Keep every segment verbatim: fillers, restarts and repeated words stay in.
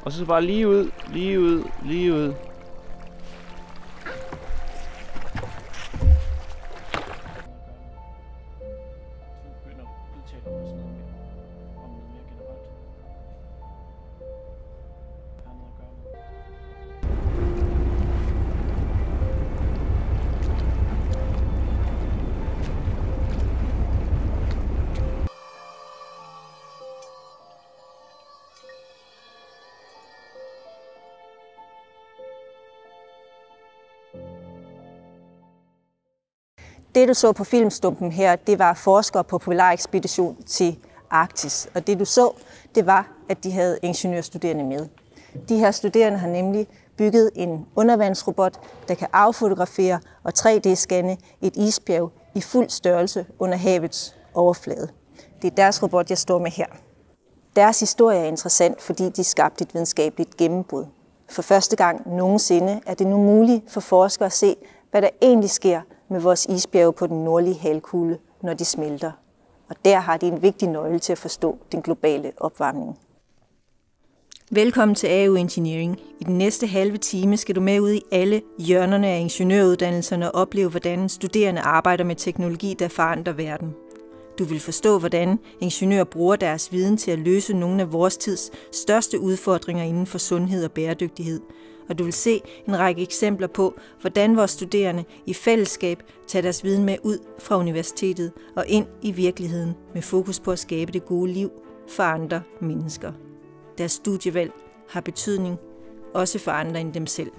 Og så bare lige ud, lige ud, lige ud. Det, du så på filmstumpen her, det var forskere på polarekspedition til Arktis. Og det, du så, det var, at de havde ingeniørstuderende med. De her studerende har nemlig bygget en undervandsrobot, der kan affotografere og tre D-scanne et isbjerg i fuld størrelse under havets overflade. Det er deres robot, jeg står med her. Deres historie er interessant, fordi de skabte et videnskabeligt gennembrud. For første gang nogensinde er det nu muligt for forskere at se, hvad der egentlig sker med vores isbjerge på den nordlige halvkugle, når de smelter. Og der har de en vigtig nøgle til at forstå den globale opvarmning. Velkommen til A U Engineering. I den næste halve time skal du med ud i alle hjørnerne af ingeniøruddannelserne og opleve, hvordan studerende arbejder med teknologi, der forandrer verden. Du vil forstå, hvordan ingeniører bruger deres viden til at løse nogle af vores tids største udfordringer inden for sundhed og bæredygtighed. Og du vil se en række eksempler på, hvordan vores studerende i fællesskab tager deres viden med ud fra universitetet og ind i virkeligheden med fokus på at skabe det gode liv for andre mennesker. Deres studievalg har betydning, også for andre end dem selv.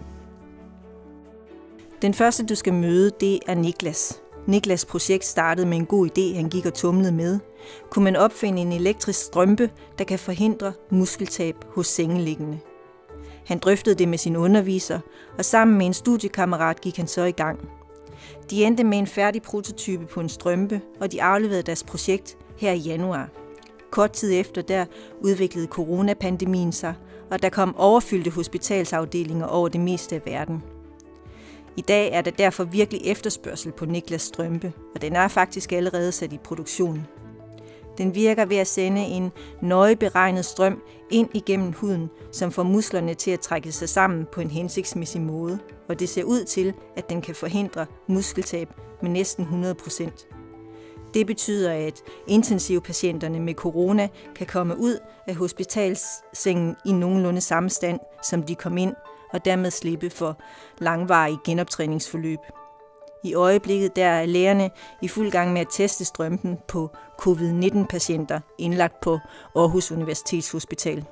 Den første, du skal møde, det er Niklas. Niklas' projekt startede med en god idé, han gik og tumlede med. Kunne man opfinde en elektrisk strømpe, der kan forhindre muskeltab hos sengeliggende? Han drøftede det med sin underviser, og sammen med en studiekammerat gik han så i gang. De endte med en færdig prototype på en strømpe, og de afleverede deres projekt her i januar. Kort tid efter der udviklede coronapandemien sig, og der kom overfyldte hospitalsafdelinger over det meste af verden. I dag er der derfor virkelig efterspørgsel på Niklas' strømpe, og den er faktisk allerede sat i produktion. Den virker ved at sende en nøje beregnet strøm ind igennem huden, som får musklerne til at trække sig sammen på en hensigtsmæssig måde, og det ser ud til, at den kan forhindre muskeltab med næsten hundrede procent. Det betyder, at intensivpatienterne med corona kan komme ud af hospitalssengen i nogenlunde samme stand, som de kom ind, og dermed slippe for langvarige genoptræningsforløb. I øjeblikket der er lægerne i fuld gang med at teste strømpen på covid nitten patienter indlagt på Aarhus Universitetshospital.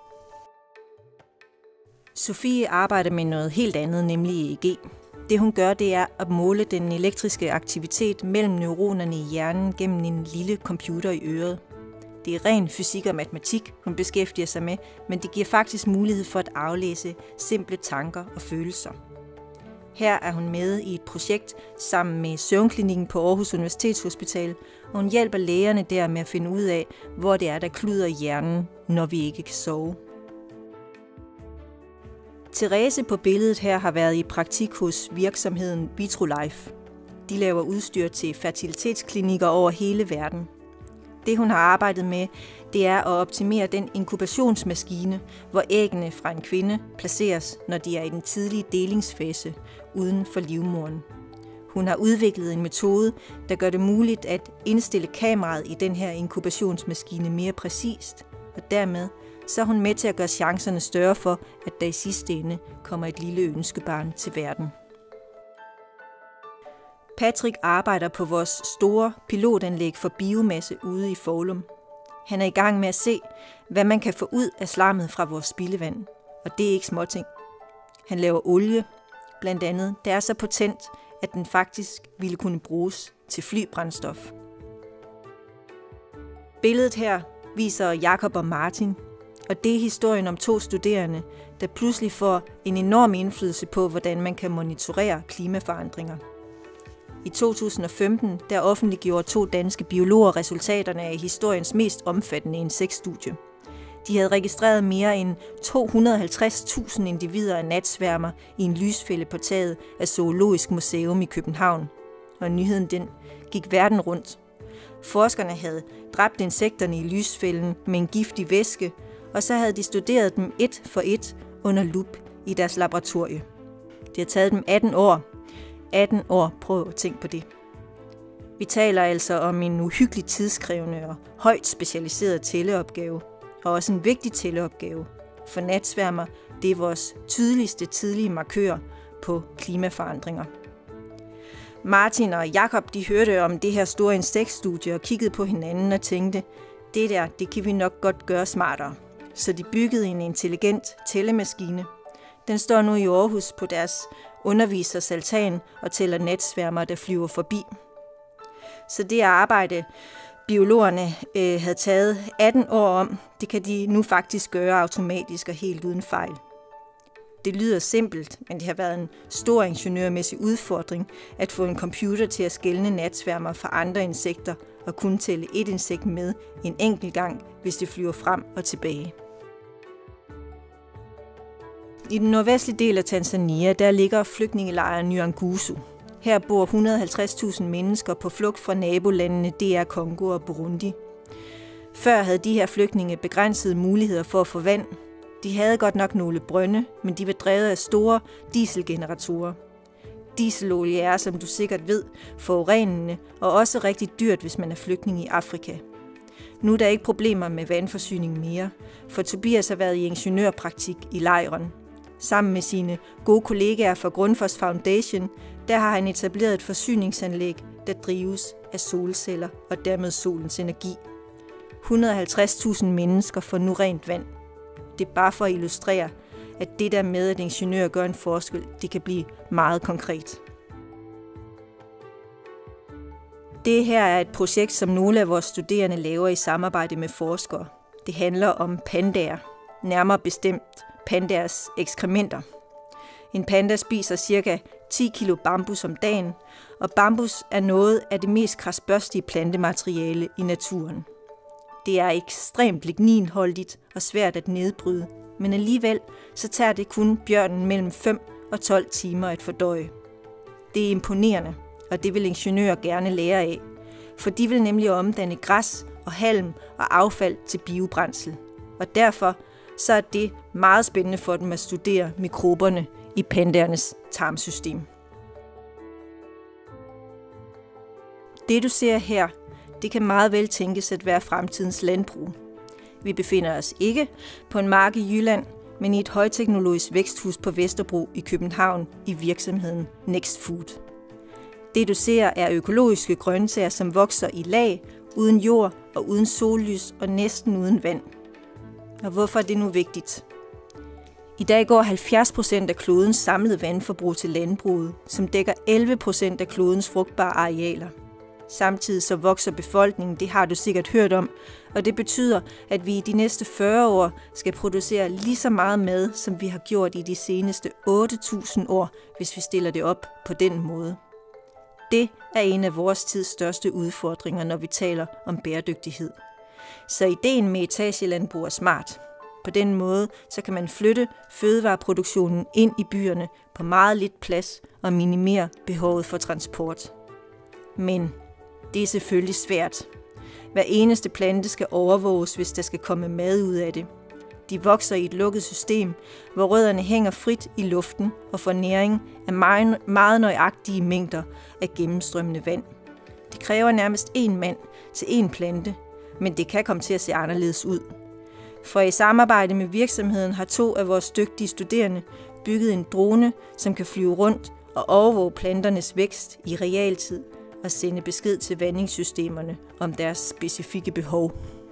Sofie arbejder med noget helt andet, nemlig E E G. Det hun gør, det er at måle den elektriske aktivitet mellem neuronerne i hjernen gennem en lille computer i øret. Det er ren fysik og matematik, hun beskæftiger sig med, men det giver faktisk mulighed for at aflæse simple tanker og følelser. Her er hun med i et projekt sammen med Søvnklinikken på Aarhus Universitetshospital, og hun hjælper lægerne der med at finde ud af, hvor det er, der kluder i hjernen, når vi ikke kan sove. Therese på billedet her har været i praktik hos virksomheden Vitrolife. De laver udstyr til fertilitetsklinikker over hele verden. Det hun har arbejdet med, det er at optimere den inkubationsmaskine, hvor æggene fra en kvinde placeres, når de er i den tidlige delingsfase uden for livmoderen. Hun har udviklet en metode, der gør det muligt at indstille kameraet i den her inkubationsmaskine mere præcist, og dermed så er hun med til at gøre chancerne større for, at der i sidste ende kommer et lille ønskebarn til verden. Patrick arbejder på vores store pilotanlæg for biomasse ude i Foulum. Han er i gang med at se, hvad man kan få ud af slammet fra vores spildevand, og det er ikke småting. Han laver olie, blandt andet, der er så potent, at den faktisk ville kunne bruges til flybrændstof. Billedet her viser Jakob og Martin, og det er historien om to studerende, der pludselig får en enorm indflydelse på, hvordan man kan monitorere klimaforandringer. I to tusind og femten der offentliggjorde to danske biologer resultaterne af historiens mest omfattende insektstudie. De havde registreret mere end to hundrede og halvtreds tusind individer af natsværmer i en lysfælde på taget af Zoologisk Museum i København. Og nyheden den gik verden rundt. Forskerne havde dræbt insekterne i lysfælden med en giftig væske, og så havde de studeret dem et for et under lup i deres laboratorie. Det har taget dem atten år. atten år, prøv at tænke på det. Vi taler altså om en uhyggelig tidskrævende og højt specialiseret tælleopgave, og også en vigtig tælleopgave, for natsværmer, det er vores tydeligste tidlige markør på klimaforandringer. Martin og Jakob, de hørte om det her store insektstudie og kiggede på hinanden og tænkte, det der, det kan vi nok godt gøre smartere. Så de byggede en intelligent tællemaskine. Den står nu i Aarhus på deres undervisers altan og tæller natsværmer, der flyver forbi. Så det arbejde, biologerne øh, havde taget atten år om, det kan de nu faktisk gøre automatisk og helt uden fejl. Det lyder simpelt, men det har været en stor ingeniørmæssig udfordring at få en computer til at skelne natsværmer fra andre insekter og kun tælle et insekt med en enkelt gang, hvis det flyver frem og tilbage. I den nordvestlige del af Tanzania, der ligger flygtningelejren Nyangusu. Her bor et hundrede og halvtreds tusind mennesker på flugt fra nabolandene D R Congo og Burundi. Før havde de her flygtninge begrænsede muligheder for at få vand. De havde godt nok nogle brønde, men de var drevet af store dieselgeneratorer. Dieselolie er, som du sikkert ved, forurenende og også rigtig dyrt, hvis man er flygtning i Afrika. Nu er der ikke problemer med vandforsyning mere, for Tobias har været i ingeniørpraktik i lejren. Sammen med sine gode kollegaer fra Grundfos Foundation, der har han etableret et forsyningsanlæg, der drives af solceller og dermed solens energi. et hundrede og halvtreds tusind mennesker får nu rent vand. Det er bare for at illustrere, at det der med, at ingeniører gør en forskel, det kan blive meget konkret. Det her er et projekt, som nogle af vores studerende laver i samarbejde med forskere. Det handler om pandaer, nærmere bestemt pandaers ekskrementer. En panda spiser ca. ti kilo bambus om dagen, og bambus er noget af det mest krasbørstige plantemateriale i naturen. Det er ekstremt ligninholdigt og svært at nedbryde, men alligevel så tager det kun bjørnen mellem fem og tolv timer at fordøje. Det er imponerende, og det vil ingeniører gerne lære af, for de vil nemlig omdanne græs og halm og affald til biobrændsel. Og derfor så er det meget spændende for dem at studere mikroberne i pandaernes tarmsystem. Det du ser her, det kan meget vel tænkes at være fremtidens landbrug. Vi befinder os ikke på en mark i Jylland, men i et højteknologisk væksthus på Vesterbro i København i virksomheden Next Food. Det du ser er økologiske grøntsager, som vokser i lag, uden jord og uden sollys og næsten uden vand. Og hvorfor er det nu vigtigt? I dag går halvfjerds procent af klodens samlede vandforbrug til landbruget, som dækker elleve procent af klodens frugtbare arealer. Samtidig så vokser befolkningen, det har du sikkert hørt om, og det betyder, at vi i de næste fyrre år skal producere lige så meget mad, som vi har gjort i de seneste otte tusind år, hvis vi stiller det op på den måde. Det er en af vores tids største udfordringer, når vi taler om bæredygtighed. Så ideen med etagelandbrug er smart. På den måde så kan man flytte fødevareproduktionen ind i byerne på meget lidt plads og minimere behovet for transport. Men det er selvfølgelig svært. Hver eneste plante skal overvåges, hvis der skal komme mad ud af det. De vokser i et lukket system, hvor rødderne hænger frit i luften og får næring af meget, meget nøjagtige mængder af gennemstrømmende vand. Det kræver nærmest én mand til én plante, men det kan komme til at se anderledes ud. For i samarbejde med virksomheden har to af vores dygtige studerende bygget en drone, som kan flyve rundt og overvåge planternes vækst i realtid og sende besked til vandingssystemerne om deres specifikke behov.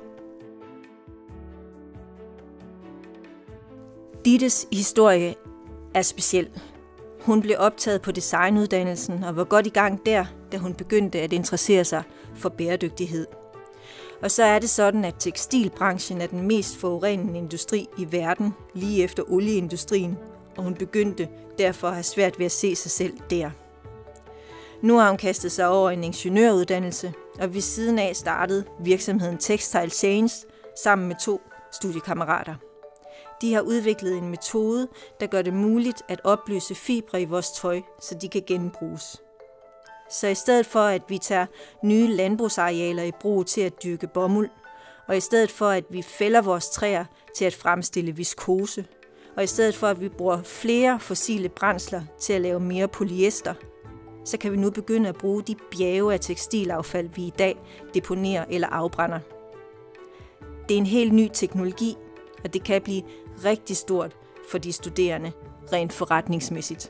Dittes historie er speciel. Hun blev optaget på designuddannelsen og var godt i gang der, da hun begyndte at interessere sig for bæredygtighed. Og så er det sådan, at tekstilbranchen er den mest forurenende industri i verden, lige efter olieindustrien, og hun begyndte derfor at have svært ved at se sig selv der. Nu har hun kastet sig over en ingeniøruddannelse, og ved siden af startede virksomheden Textile Change sammen med to studiekammerater. De har udviklet en metode, der gør det muligt at opløse fibre i vores tøj, så de kan genbruges. Så i stedet for, at vi tager nye landbrugsarealer i brug til at dyrke bomuld, og i stedet for, at vi fælder vores træer til at fremstille viskose, og i stedet for at vi bruger flere fossile brændsler til at lave mere polyester, så kan vi nu begynde at bruge de bjerge af tekstilaffald, vi i dag deponerer eller afbrænder. Det er en helt ny teknologi, og det kan blive rigtig stort for de studerende, rent forretningsmæssigt.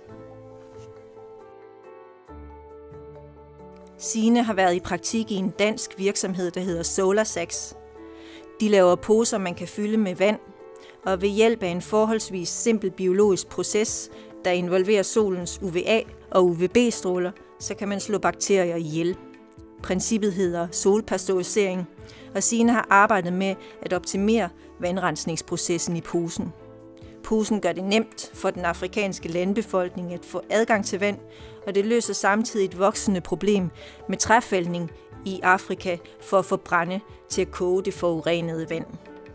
Signe har været i praktik i en dansk virksomhed, der hedder SolarSax. De laver poser, man kan fylde med vand, og ved hjælp af en forholdsvis simpel biologisk proces, der involverer solens U V A og U V B-stråler, så kan man slå bakterier ihjel. Princippet hedder solpasteurisering, og Signe har arbejdet med at optimere vandrensningsprocessen i posen. Posen gør det nemt for den afrikanske landbefolkning at få adgang til vand, og det løser samtidig et voksende problem med træfældning i Afrika for at få brænde til at koge det forurenede vand.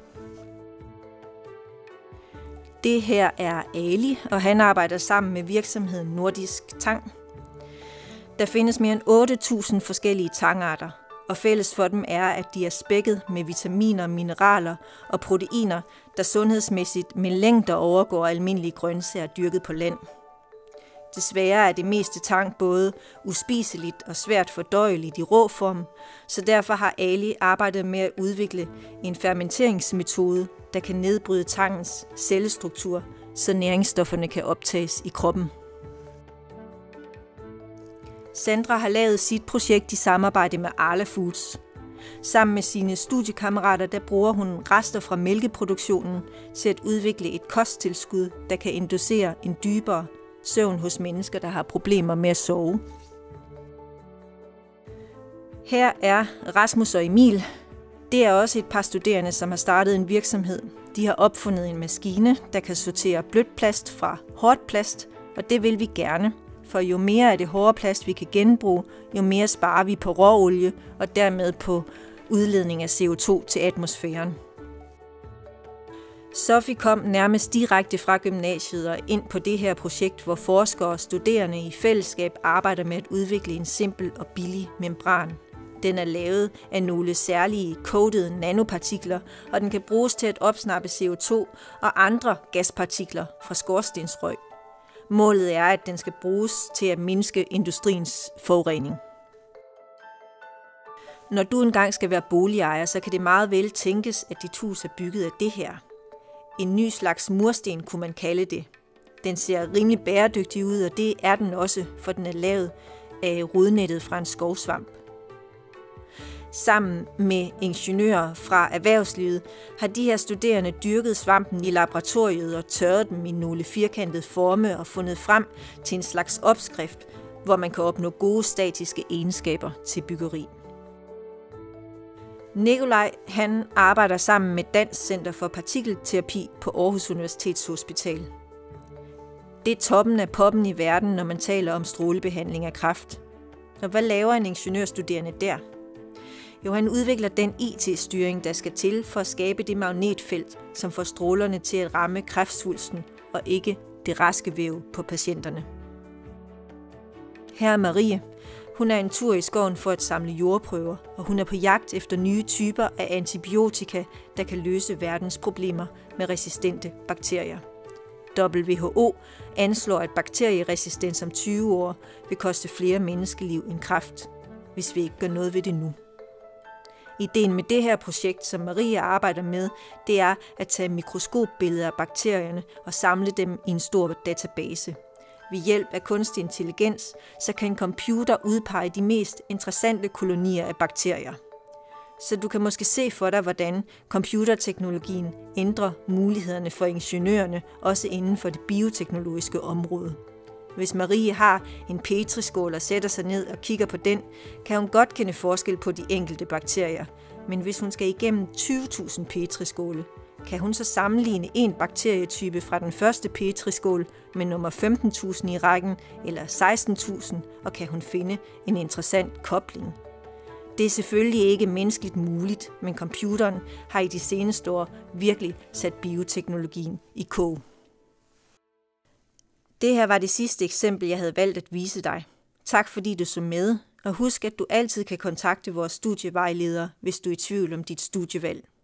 Det her er Ali, og han arbejder sammen med virksomheden Nordisk Tang. Der findes mere end otte tusind forskellige tangarter, og fælles for dem er, at de er spækket med vitaminer, mineraler og proteiner, der sundhedsmæssigt med længder overgår almindelige grøntsager dyrket på land. Desværre er det meste tang både uspiseligt og svært fordøjeligt i rå form, så derfor har Ali arbejdet med at udvikle en fermenteringsmetode, der kan nedbryde tangens cellestruktur, så næringsstofferne kan optages i kroppen. Sandra har lavet sit projekt i samarbejde med Arla Foods. Sammen med sine studiekammerater, der bruger hun rester fra mælkeproduktionen til at udvikle et kosttilskud, der kan inducere en dybere søvn hos mennesker, der har problemer med at sove. Her er Rasmus og Emil. Det er også et par studerende, som har startet en virksomhed. De har opfundet en maskine, der kan sortere blødt plast fra hårdt plast, og det vil vi gerne. For jo mere af det hårde plast, vi kan genbruge, jo mere sparer vi på råolie og dermed på udledning af C O to til atmosfæren. Sofie kom nærmest direkte fra gymnasiet og ind på det her projekt, hvor forskere og studerende i fællesskab arbejder med at udvikle en simpel og billig membran. Den er lavet af nogle særlige coatede nanopartikler, og den kan bruges til at opsnappe C O to og andre gaspartikler fra skorstensrøg. Målet er, at den skal bruges til at mindske industriens forurening. Når du engang skal være boligejer, så kan det meget vel tænkes, at dit hus er bygget af det her. En ny slags mursten kunne man kalde det. Den ser rimelig bæredygtig ud, og det er den også, for den er lavet af rodnettet fra en skovsvamp. Sammen med ingeniører fra erhvervslivet har de her studerende dyrket svampen i laboratoriet og tørret dem i nogle firkantede forme og fundet frem til en slags opskrift, hvor man kan opnå gode statiske egenskaber til byggeri. Nikolaj, han arbejder sammen med Dansk Center for Partikelterapi på Aarhus Universitetshospital. Det er toppen af poppen i verden, når man taler om strålebehandling af kræft. Og hvad laver en ingeniørstuderende der? Jo, han udvikler den I T-styring, der skal til for at skabe det magnetfelt, som får strålerne til at ramme kræftsvulsten og ikke det raske væv på patienterne. Her er Marie. Hun er en tur i skoven for at samle jordprøver, og hun er på jagt efter nye typer af antibiotika, der kan løse verdens problemer med resistente bakterier. W H O anslår, at bakterieresistens om tyve år vil koste flere menneskeliv end kræft, hvis vi ikke gør noget ved det nu. Ideen med det her projekt, som Maria arbejder med, det er at tage mikroskopbilleder af bakterierne og samle dem i en stor database. Ved hjælp af kunstig intelligens, så kan en computer udpege de mest interessante kolonier af bakterier. Så du kan måske se for dig, hvordan computerteknologien ændrer mulighederne for ingeniørerne, også inden for det bioteknologiske område. Hvis Marie har en petriskål og sætter sig ned og kigger på den, kan hun godt kende forskel på de enkelte bakterier. Men hvis hun skal igennem tyve tusind petriskåle, kan hun så sammenligne en bakterietype fra den første petriskål med nummer femten tusind i rækken eller seksten tusind, og kan hun finde en interessant kobling. Det er selvfølgelig ikke menneskeligt muligt, men computeren har i de seneste år virkelig sat bioteknologien i kog. Det her var det sidste eksempel, jeg havde valgt at vise dig. Tak fordi du så med, og husk, at du altid kan kontakte vores studievejleder, hvis du er i tvivl om dit studievalg.